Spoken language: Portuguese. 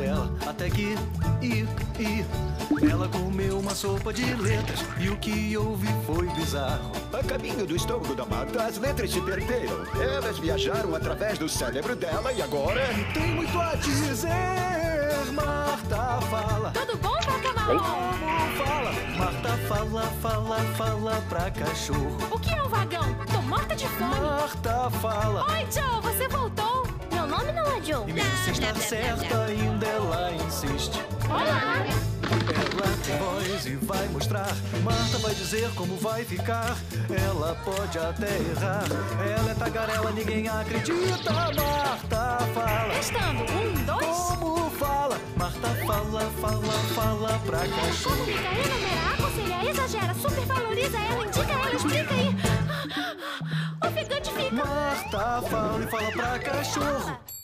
dela. Até que, ela comeu uma sopa de letras. E o que houve foi bizarro. A caminho do estômago da Marta, as letras se perderam. Elas viajaram através do cérebro dela e agora... Tem muito a dizer, Marta fala. Tudo bom, vaca marrom? Como fala? Marta fala pra cachorro. O que é um vagão? Tô morta de fome. Marta fala. Oi, Joe, você voltou? Meu nome não é Joe. E mesmo sem estar certa ainda ela insiste. Olá! Ela tem voz e vai mostrar. Marta vai dizer como vai ficar. Ela pode até errar. Ela é tagarela, ninguém acredita. Marta fala. Testando, 1, 2. Como fala? Marta fala pra Como cachorro. fica, enumera, aconselha, exagera, supervaloriza ela, indica ela, explica aí. Ofegante fica. Marta fala e fala pra cachorro.